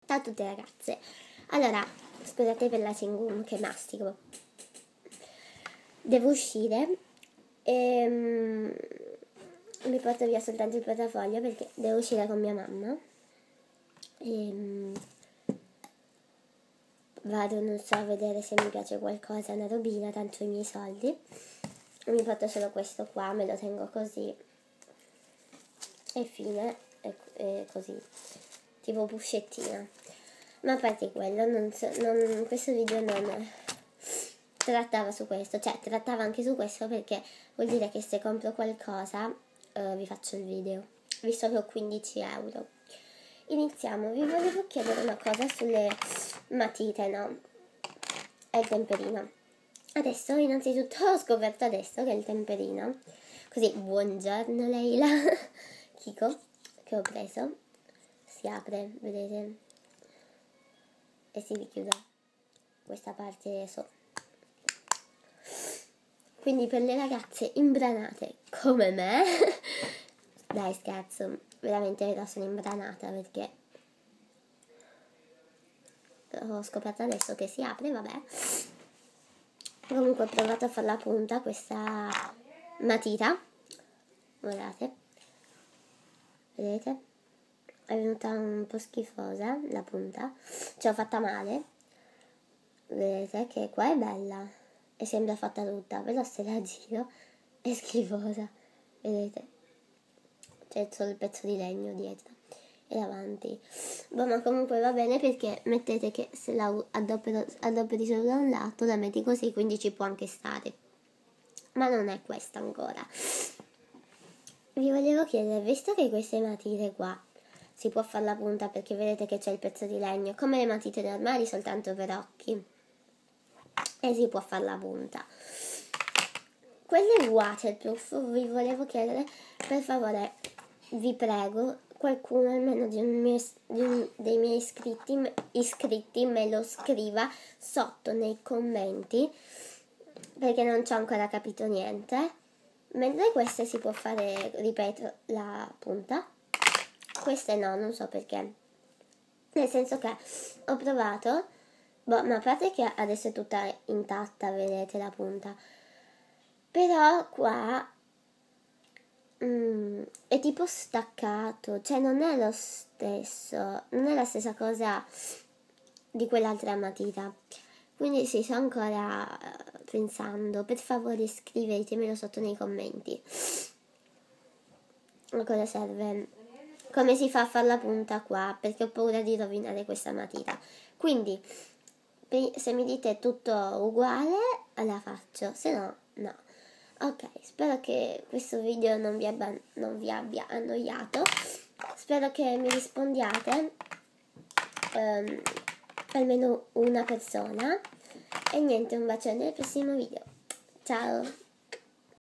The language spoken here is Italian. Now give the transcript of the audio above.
Ciao a tutte ragazze. Allora, scusate per la chewing che mastico. Devo uscire e mi porto via soltanto il portafoglio perché devo uscire con mia mamma. Vado, non so, a vedere se mi piace qualcosa, una robina, tanto i miei soldi. Mi porto solo questo qua, me lo tengo così. E fine, e così, tipo puscettina. Ma a parte quello, questo video non trattava su questo, cioè trattava anche su questo perché vuol dire che se compro qualcosa vi faccio il video, visto che ho 15 euro. Iniziamo, vi volevo chiedere una cosa sulle matite, no? E il temperino. Adesso, innanzitutto, ho scoperto adesso che il temperino, così, buongiorno Leila, Kiko, che ho preso, si apre, vedete? E si richiude questa parte sopra. Quindi per le ragazze imbranate come me, dai scherzo, veramente la sono imbranata perché ho scoperto adesso che si apre, vabbè. Comunque ho provato a fare la punta questa matita, guardate, vedete? È venuta un po' schifosa la punta, ce l'ho fatta male, vedete che qua è bella e sembra fatta tutta, però se la giro è schifosa, vedete? C'è solo il pezzo di legno dietro e davanti. Boh, ma comunque va bene perché mettete che se la adopperi solo da un lato la metti così, quindi ci può anche stare. Ma non è questa ancora. Vi volevo chiedere, visto che queste matite qua si può fare la punta perché vedete che c'è il pezzo di legno, come le matite normali soltanto per occhi, e si può fare la punta. Quelle waterproof vi volevo chiedere, per favore, vi prego, qualcuno almeno dei miei iscritti me lo scriva sotto nei commenti, perché non ci ho ancora capito niente. Mentre queste si può fare, ripeto, la punta, queste no, non so perché, nel senso che ho provato, ma a parte che adesso è tutta intatta, vedete la punta, però qua è tipo staccato, cioè non è lo stesso, non è la stessa cosa di quell'altra matita. Quindi sì, sto ancora pensando. Per favore scrivetemelo sotto nei commenti. A cosa serve? Come si fa a fare la punta qua? Perché ho paura di rovinare questa matita. Quindi, se mi dite tutto uguale, la faccio. Se no, no. Ok, spero che questo video non vi abbia annoiato. Spero che mi rispondiate. Almeno una persona. E niente, un bacione nel prossimo video. Ciao!